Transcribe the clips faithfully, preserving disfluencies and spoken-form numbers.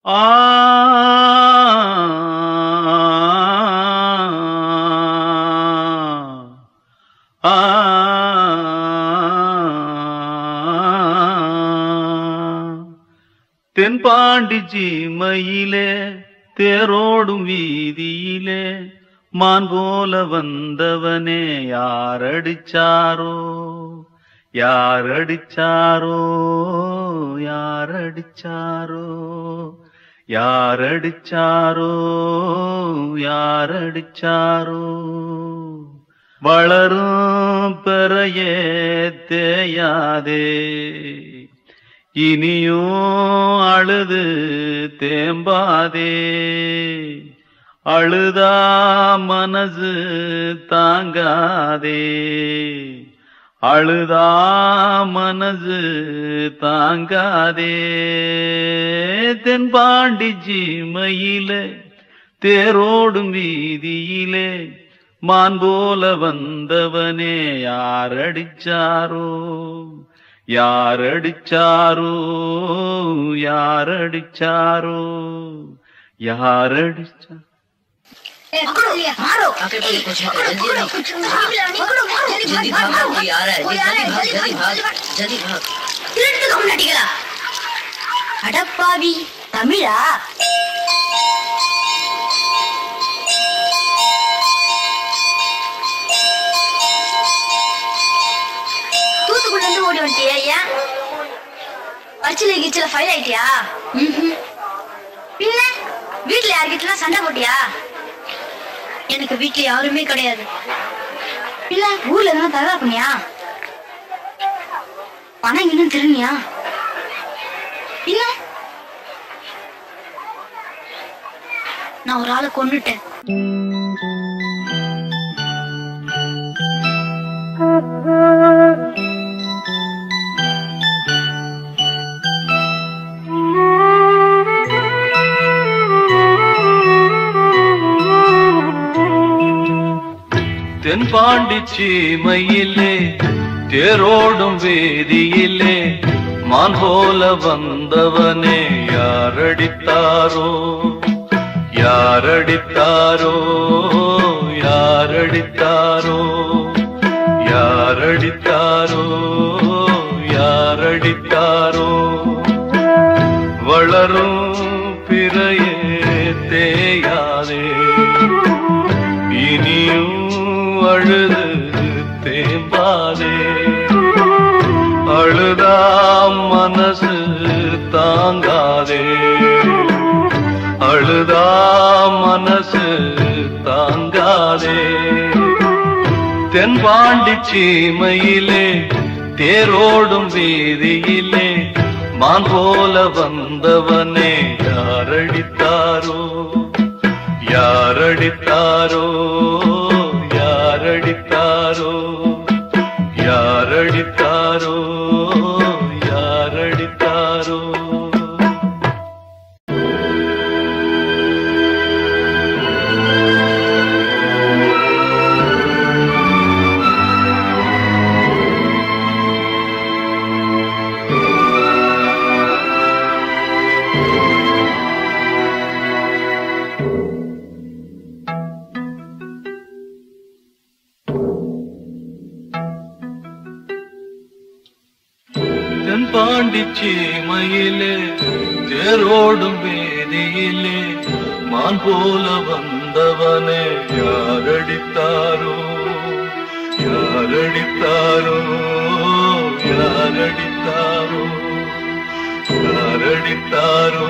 ஆ தென்பாண்டி சீமையிலே தேரோடும் வீதியிலே மான் போல வந்தவனே யாரடிச்சாரோ யாரடிச்சாரோ யாரடிச்சாரோ யாரடிச்சாரோ யாரடிச்சாரோ வளரும் பெறையே தேயாதே இனியும் அழுது தேம்பாதே அழுதா மனசு தாங்காதே அழுதா மனசு தாங்காதே தென்பாண்டி சீமையிலே தேரோடும் வீதியிலே மான் போல வந்தவனே யாரடிச்சாரோ யாரடிச்சாரோ யாரடிச்சாரோ யாரடிச்சா पकड़ो मारो आके पकड़ो कुछ है पकड़ो जल्दी भागो कोई आ रहा है जल्दी भाग जल्दी भाग जल्दी भाग திருட்டு கம்னடிகளா அடப்பாவி தமிழா தூத்துக்குள்ள இருந்து ஓடி வந்துட்டியா ஏன் பரிச்சையில கிச்சல ஃபைல் ஆயிட்டியா பின்ன வீட்டுல யார்கிட்டலாம் சண்டை போட்டியா எனக்கு வீட்டுல யாருமே கிடையாது இல்ல ஊர்ல எல்லாம் தகவா பண்ணியா பணம் இன்னும் திரும்பியா இல்ல நான் ஒரு ஆளை கொண்டுட்டேன் தென்பாண்டி சீமையிலே தேரோடும் வேதியிலே மான் போல வந்தவனே யாரடித்தாரோ யாரடித்தாரோ யாரடித்தாரோ யாரடித்தாரோ யாரடித்தாரோ வளரும் பிறையே தேயாதே இனியும் அழுது தேம்பாதே அழுதா மனசு தாங்காதே அழுதா மனசு தாங்காதே தென்பாண்டி சீமையிலே தேரோடும் வீதியிலே மான் போல வந்தவனே யாரடித்தாரோ யாரடித்தாரோ யாரடித்தாரோ யாரடித்தாரோ யாரடித்தாரோ தென்பாண்டி சீமையிலே தேரோடும் வேதியிலே மான் போல வந்தவனே யாரடித்தாரோ யாரடித்தாரோ யாரடித்தாரோ யாரடித்தாரோ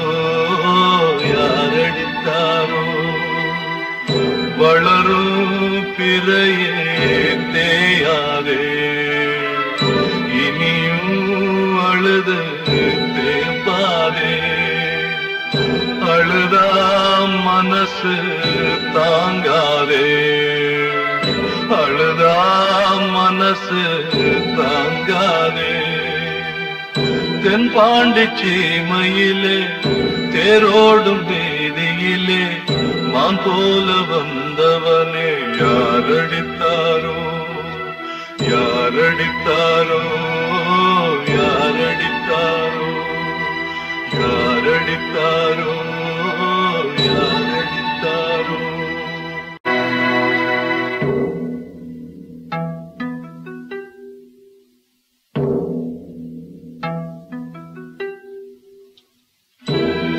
யாரடித்தாரோ வளரும் பிறையே தேயாதே அழுது தேம்பாதே அழுதா மனசு தாங்காதே அழுதா மனசு தாங்காதே தென்பாண்டி சீமையிலே தேரோடும் வேதியிலே மான் போல வந்தவனே யாரடித்தாரோ யாரடித்தாரோ யாரடித்தாரோ யாரடித்தாரோ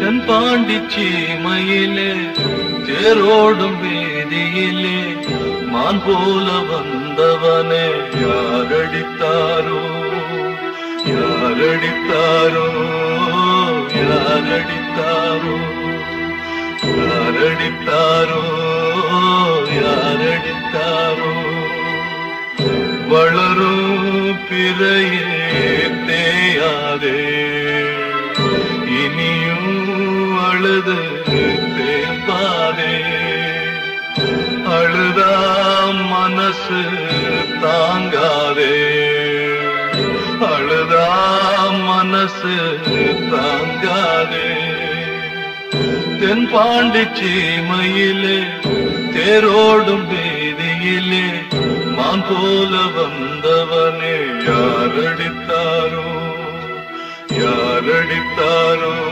தென்பாண்டி சீமையிலே தேரோடும் வீதியிலே மான் போல வந்தவனே யாரடித்தாரோ யாரடித்தாரோ யாரடித்தாரோ யாரடித்தாரோ யாரடித்தாரோ வளரும் பிறையே தேயாதே இனியும் அழுது தேம்பாதே அழுதா மனசு தாங்காதே அழுதா மனசு தாங்காதே தென்பாண்டி சீமையிலே தேரோடும் வீதியிலே மான் போல வந்தவனே யாரடித்தாரோ யாரடித்தாரோ